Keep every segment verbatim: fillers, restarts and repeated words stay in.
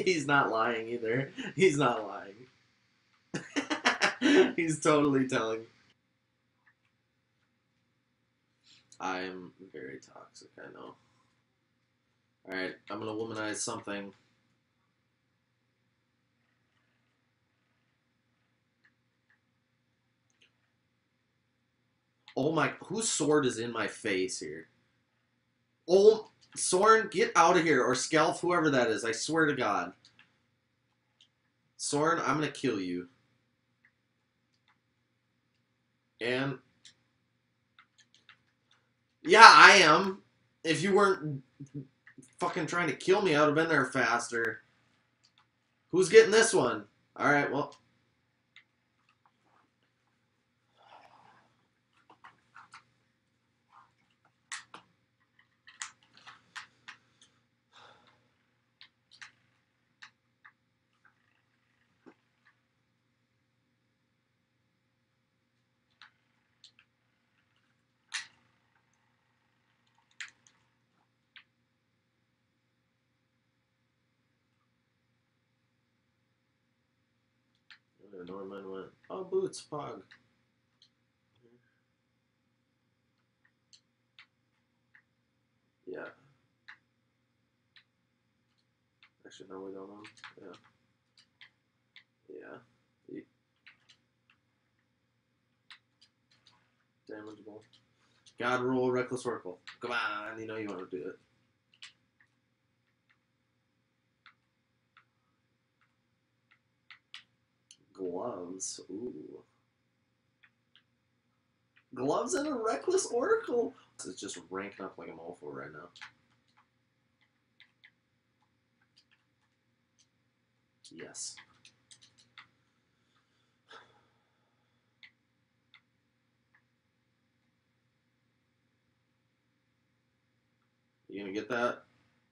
He's not lying either. He's not lying. He's totally telling. I am very toxic, I know. Alright, I'm gonna womanize something. Oh my, whose sword is in my face here? Oh, Soren, get out of here, or Skelf, whoever that is, I swear to God. Soren, I'm gonna kill you. And... yeah, I am. If you weren't fucking trying to kill me, I would have been there faster. Who's getting this one? Alright, well... I don't know where mine went. Oh, boots, pog. Yeah. Actually, no, we don't know. Yeah. Yeah. Damageable. God roll, reckless oracle. Come on, you know you want to do it. Gloves. Ooh. Gloves and a reckless oracle. It's just ranking up like a mofo right now. Yes. You gonna get that?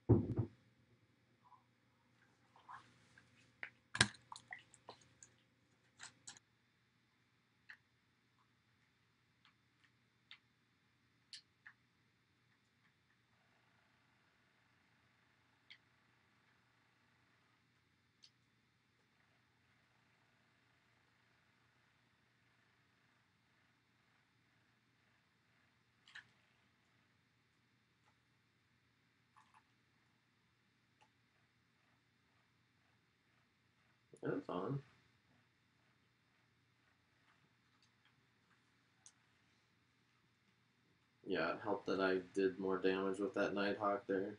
It's on. Yeah, it helped that I did more damage with that Nighthawk there.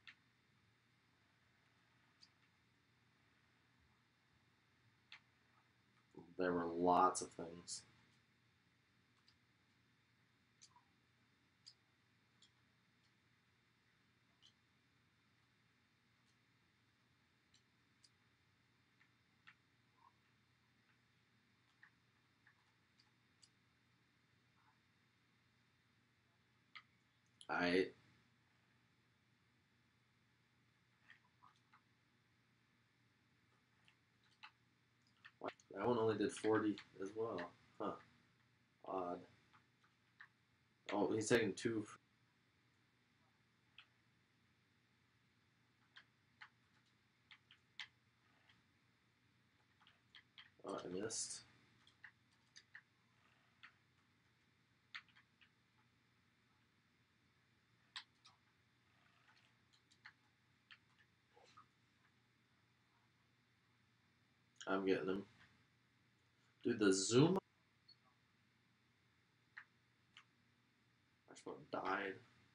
There were lots of things. I... That one only did forty as well. Huh. Odd. Oh, he's taking two. Oh, I missed. I'm getting him. Dude, the zoom. I just about died.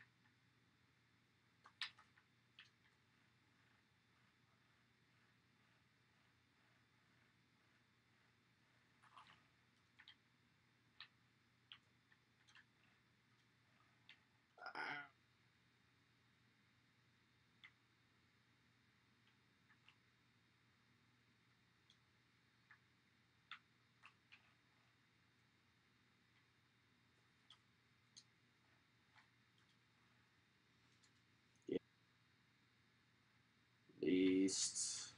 Yeah. Beast.